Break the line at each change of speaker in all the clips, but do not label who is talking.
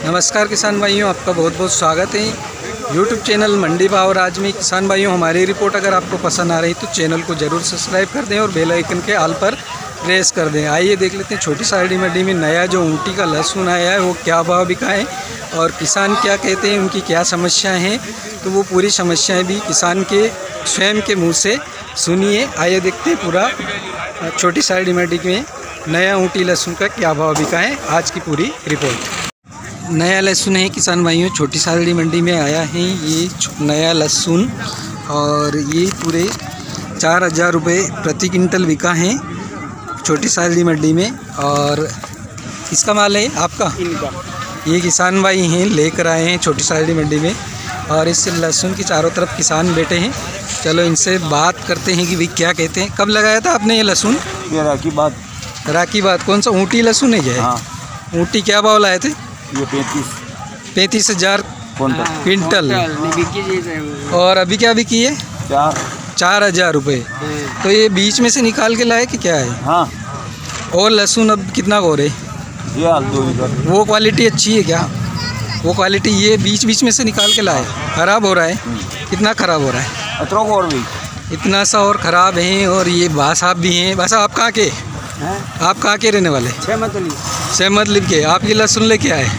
नमस्कार किसान भाइयों, आपका बहुत बहुत स्वागत है यूट्यूब चैनल मंडी भाव राज में। किसान भाइयों, हमारी रिपोर्ट अगर आपको पसंद आ रही तो चैनल को ज़रूर सब्सक्राइब कर दें और बेल आइकन के ऑल पर प्रेस कर दें। आइए देख लेते हैं छोटी साड़ी मंडी में नया जो ऊँटी का लहसुन आया है वो क्या भाव बिका है और किसान क्या कहते हैं, उनकी क्या समस्याएँ हैं। तो वो पूरी समस्याएँ भी किसान के स्वयं के मुँह से सुनिए। आइए देखते हैं पूरा छोटी साड़ी मंडी में नया ऊँटी लहसुन का क्या भाव बिका है, आज की पूरी रिपोर्ट। नया लहसुन है किसान भाइयों, छोटी साड़ी मंडी में आया है ये नया लहसुन और ये पूरे 4000 रुपये प्रति क्विंटल बिका है छोटी साड़ी मंडी में। और किसका माल है आपका? ये किसान भाई हैं, लेकर आए हैं छोटी साड़ी मंडी में और इस लहसुन की चारों तरफ किसान बैठे हैं। चलो इनसे बात करते हैं कि भाई क्या कहते हैं। कब लगाया था आपने ये लहसुन?
ये
राखी बात। कौन सा ऊँटी लहसुन है क्या?
हाँ।
ऊँटी क्या भाव लाए थे?
ये
35,000 क्विंटल। और अभी क्या बिकी है? 4,000 रुपये। तो ये बीच में से निकाल के लाए कि क्या है?
हाँ।
और लहसुन अब कितना को रहे? वो क्वालिटी अच्छी है क्या? वो क्वालिटी ये बीच में से निकाल के लाए, ख़राब हो रहा है? कितना ख़राब हो रहा है?
और भी
इतना सा और ख़राब है। और ये भाई साहब भी हैं। भाई साहब आप कहाँ के? आप कहाँ के रहने वाले? सहमतलिब के। आप ये लहसुन लेके आए?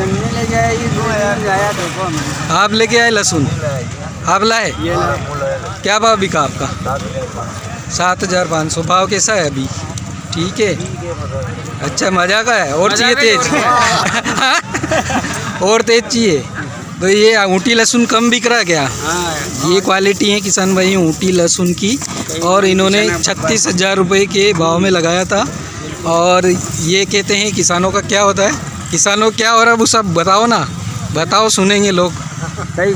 आप लेके आए लहसुन? आप लाए? क्या भाव बिका आपका? 7,500। भाव कैसा है अभी? ठीक है, अच्छा मज़ा का है। और चाहिए तेज? और तेज चाहिए? तो ये ऊँटी लहसुन कम बिक रहा है क्या? ये क्वालिटी है किसान भाई ऊँटी लहसुन की और इन्होंने 36,000 रुपये के भाव में लगाया था। और ये कहते हैं किसानों का क्या होता है, किसानों को क्या हो रहा है वो सब बताओ ना, बताओ, सुनेंगे लोग।
किसान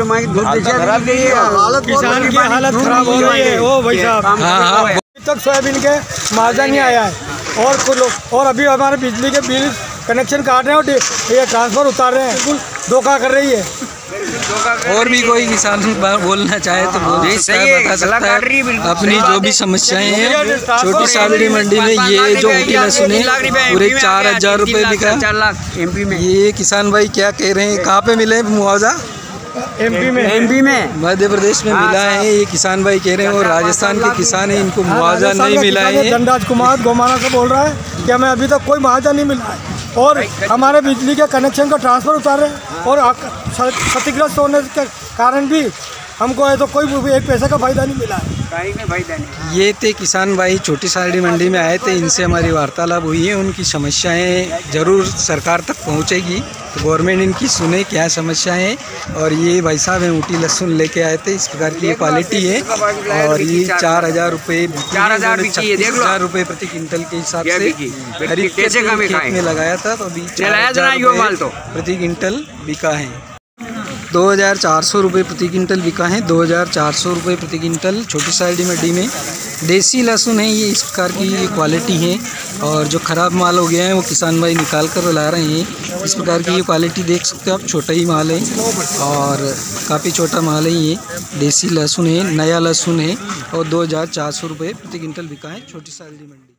की हालत खराब हो रही है। ओ भाई साहब,
हाँ,
अभी तक सोयाबीन के मुआवजा नहीं आया है और कुछ लोग और अभी हमारे बिजली के बिल कनेक्शन काट रहे हैं और ये ट्रांसफर उतार रहे हैं, बिल्कुल धोखा कर रही है।
और भी कोई किसान बोलना चाहे तो बोल सकता है, बता सकता है अपनी जो भी समस्याएं हैं। छोटी साड़ी मंडी में ये जो ऊँटी लहसुन है पूरे 4,000 रुपये बिका।
4 लाख
ये किसान भाई क्या कह रहे हैं, कहाँ पे मिले मुआवजा?
एमपी में
मध्य प्रदेश में मिला है, ये किसान भाई कह रहे हैं। और राजस्थान के किसान हैं, इनको मुआवजा नहीं मिला है।
धनराज कुमार गोमाना से बोल रहा है कि हमें अभी तक कोई मुआवजा नहीं मिला है और हमारे बिजली के कनेक्शन का ट्रांसफर उतार रहे हैं और क्षतिग्रस्त होने के कारण भी हमको है तो कोई एक पैसे का फायदा नहीं मिला है।
ये थे किसान भाई, छोटी साड़ी मंडी में आए थे, इनसे हमारी वार्तालाप हुई है। उनकी समस्याएं ज़रूर सरकार तक पहुंचेगी तो गवर्नमेंट इनकी सुने क्या समस्याएं हैं। और ये भाई साहब हैं ऊँटी लहसुन लेके आए थे, इस प्रकार की ये क्वालिटी है। और ये 4,000 रुपये, 36,000 रुपये प्रति क्विंटल के हिसाब से खरीद के खेत में लगाया था। तो अभी 4,000 रुपये प्रति क्विंटल बिका है। 2,400 रुपये प्रति क्विंटल बिका है। 2,400 रुपये प्रति क्विंटल छोटी साड़ी मंडी में। देसी लहसुन है ये, इस प्रकार की ये क्वालिटी है। और जो ख़राब माल हो गया है वो किसान भाई निकाल कर ला रहे हैं। इस प्रकार की ये क्वालिटी देख सकते हो आप, छोटा ही माल है और काफ़ी छोटा माल है। ये देसी लहसुन है, नया लहसुन है और 2,400 रुपये प्रति क्विंटल बिका है छोटी साड़ी मंडी।